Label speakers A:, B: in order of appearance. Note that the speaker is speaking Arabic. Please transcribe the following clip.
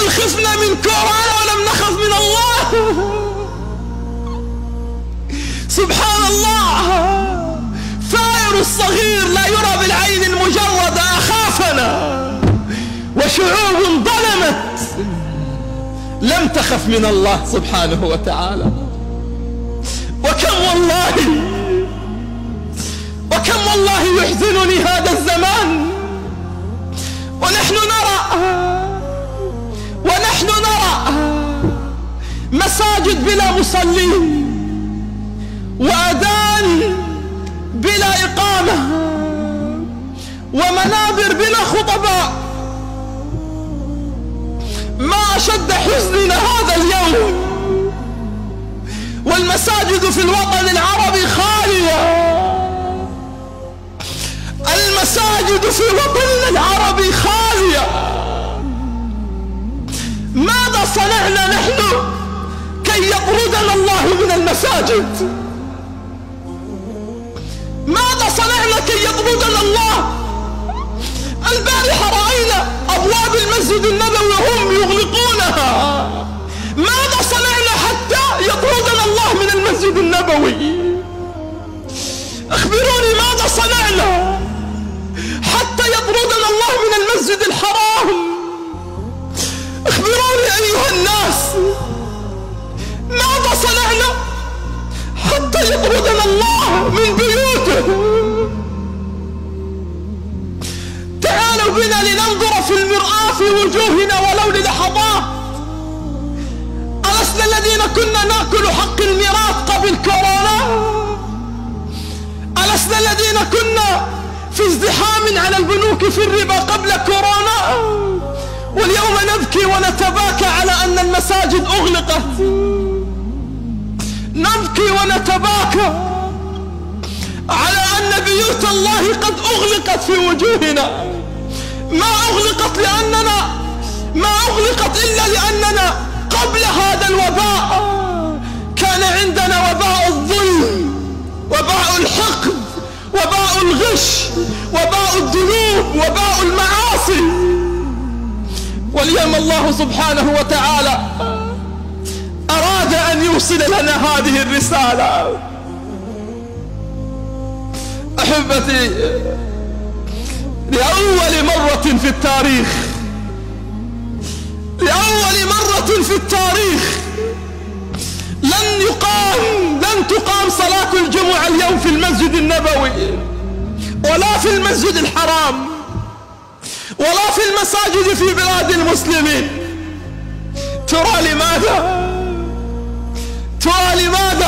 A: هل خفنا من كورونا ولم نخف من الله؟ سبحان الله، ثائر الصغير لا يرى بالعين المجردة أخافنا، وشعوب ظلمت لم تخف من الله سبحانه وتعالى. وكم والله يحزنني هذا الزمان، ونحن نرى مساجد بلا مصلين، وأذان بلا إقامة، ومنابر بلا خطباء. ما أشد حزننا هذا اليوم، والمساجد في الوطن العربي خالية. المساجد في وطننا العربي خالية. ماذا صنعنا نحن كي يطردنا الله من المساجد؟ ماذا صنعنا كي يطردنا الله؟ البارحة رأينا أبواب المسجد النبوي هم يغلقونها. ماذا صنعنا حتى يطردنا الله من المسجد النبوي؟ أخبروني ماذا صنعنا حتى يطردنا الله من المسجد الحرام؟ أخبروني أيها الناس، ماذا صنعنا حتى يطردنا الله من بيوته؟ تعالوا بنا لننظر في المرآة في وجوهنا ولو للحظات. ألسنا الذين كنا نأكل حق الميراث قبل كورونا؟ ألسنا الذين كنا في ازدحام على البنوك في الربا قبل كورونا؟ واليوم نبكي ونتباكى على أن المساجد أغلقت. نبكي ونتباكى على أن بيوت الله قد أغلقت في وجوهنا. ما أغلقت إلا لأننا قبل هذا الوباء كان عندنا وباء الظلم، وباء الحقد، وباء الغش، وباء الذنوب، وباء المعاصي. واليوم الله سبحانه وتعالى أراد أن يوصل لنا هذه الرسالة. أحبتي، لأول مرة في التاريخ لن تقام صلاة الجمعة اليوم في المسجد النبوي، ولا في المسجد الحرام، ولا في المساجد في بلاد المسلمين. ترى لماذا؟